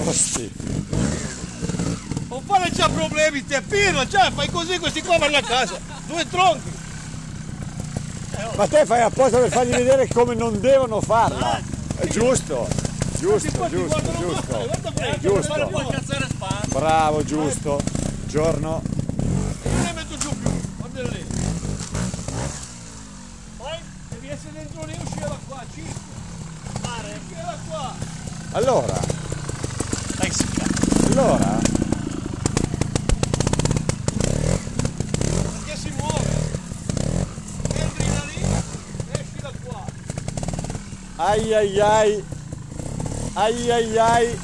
Osti. Non fare già problemi, te pirla, cioè fai così, questi qua vanno a casa. 2 tronchi. Ma te fai apposta per fargli vedere come non devono farla. È giusto, giusto, giusto, giusto. Giusto. Bravo, giusto. Giorno. Non ne metto giù più, guarda lì. Poi devi essere dentro lì e uscire da qua, 5. Uscire da qua. Allora. Dai, si Allora. Perché si muove. Entri da lì, esci da qua. Ai ai ai. Ai ai ai.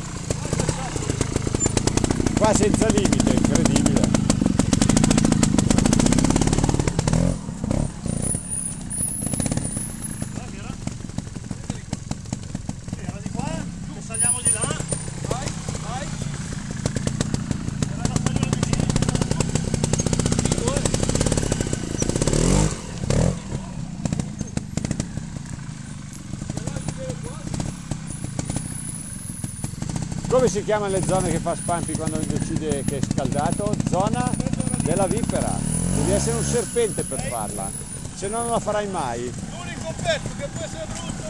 Qua senza limite, incredibile. Era di qua, e saliamo di là. Vai, vai. Era la stagione di lì. Come si chiamano le zone che fa Spampi quando decide che è scaldato? Zona della vipera. Devi essere un serpente per farla, se no non la farai mai. L'unico pezzo che può essere brutto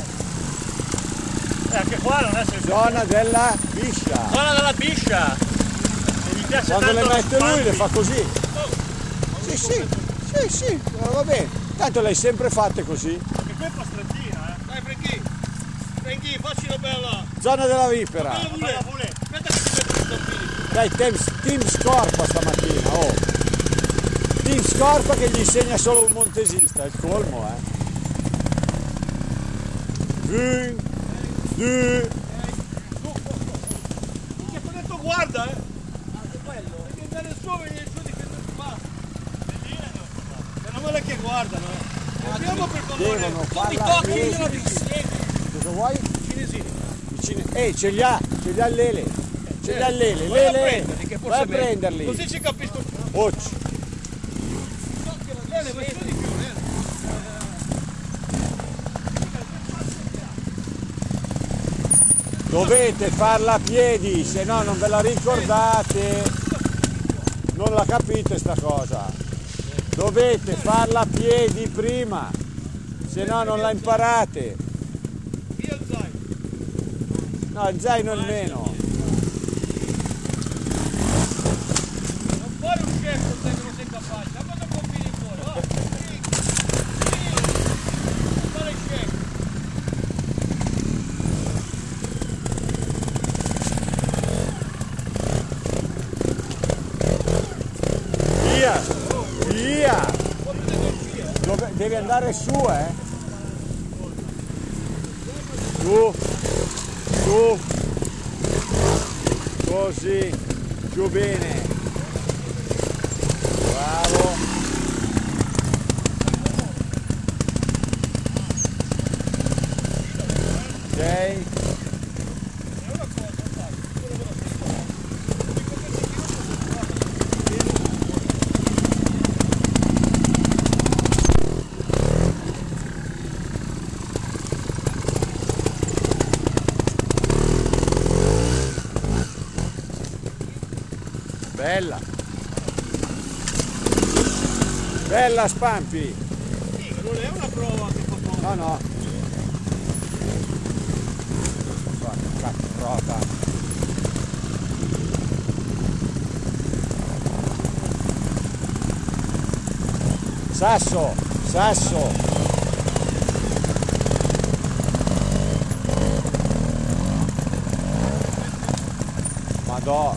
è Anche qua non è sempre. Zona della biscia. Zona della biscia. E gli piace Quando le tanto mette lui le fa così. questo. Sì, va bene. Tanto l'hai sempre fatte così. Anche qui è un po' strettina, Dai Franchi, Franchi, facci una bella. Zona della vipera. Bella bullet. Aspetta che ti metto i tampini. Dai, Team Scorpa stamattina, oh. Team Scorpa che gli insegna solo un montesista, è il colmo, eh. Che ti ho detto guarda, Anche quello. Devi andare su e venire giù di che non si fa. Meno male che guardano, Andiamo per favore. Devono Non mi farla tocchi, io bene. non ti spiego. Cosa vuoi? Cinesini. Ce li ha Lele. Ce li ha Lele. Vai a Lele, prenderli, che forse vai a è meglio. prenderli. Così ci capisco. Occi. Bene, vai su di più, Dovete farla a piedi, se no non ve la ricordate. Non la capite sta cosa. Dovete farla a piedi prima, se no non la imparate. Via il zaino. No, il zaino almeno. Non fare un scelto se non sei capace. Da quando confini fuori? Va. Sì. Non fare il scelto. Via, via. Devi andare su, Su, su. Così, giù bene. Bravo. Ok. Bella. Bella Spampi. Sì, non è una prova che fa poco. No, no. Caprota. Sasso, sasso. Madò.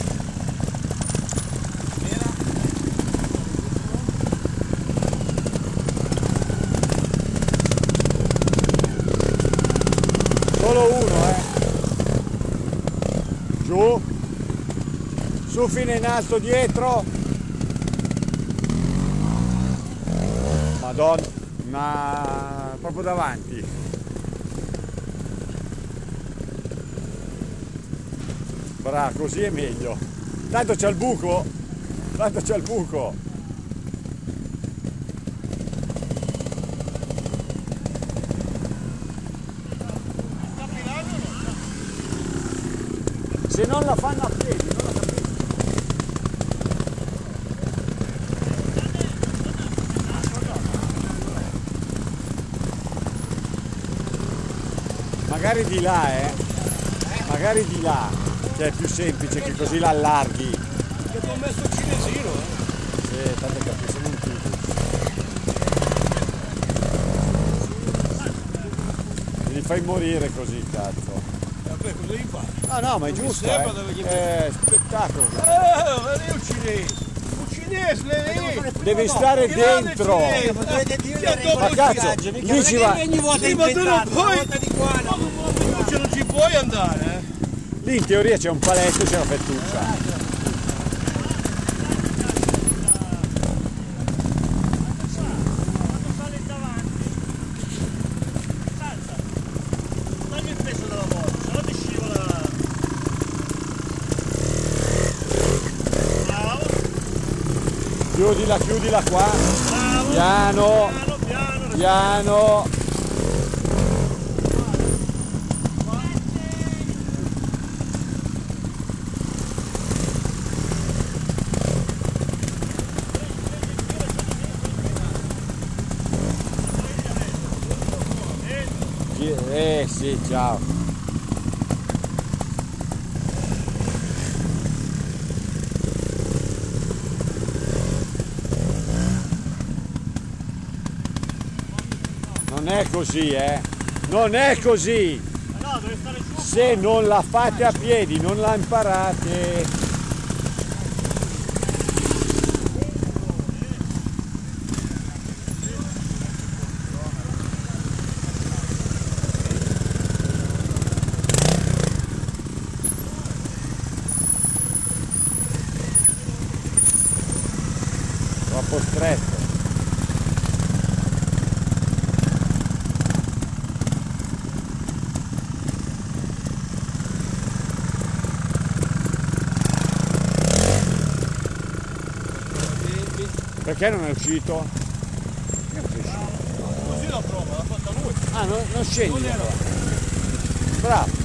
Solo uno, Giù. Su fino in alto dietro. Madonna, proprio davanti. Bravo, così è meglio. Tanto c'è il buco. Tanto c'è il buco. Se non la fanno a piedi, non la capisco. Magari di là, magari di là, che è più semplice, che così la allarghi. Che ti ho messo il cinesino, Sì, tanto capisco, non tutti. Li fai morire così, cazzo. Vabbè, cosa devi fare? Ah no, ma è Mi giusto, sembra dove gli è spettacolo. Lei è un cinese! Un cinese, lei! Devi stare dentro. Ma cazzo, lì ci va. Sì, ma tu non puoi! Tu non ci puoi andare, Lì in teoria c'è un paletto e c'è una fettuccia. Quando sale davanti, salsa. Togli il peso dalla moto, se no ti scivola. Bravo, Chiudila qua. bravo. Piano, Piano, piano. piano. Sì, ciao. Non è così, non è così. No, deve stare su. Se non la fate a piedi, non la imparate. Troppo stretto. Perché non è uscito? Perché non sei uscito? Così la prova, l'ha fatta lui. Ah, non scendi. Non era. Bravo.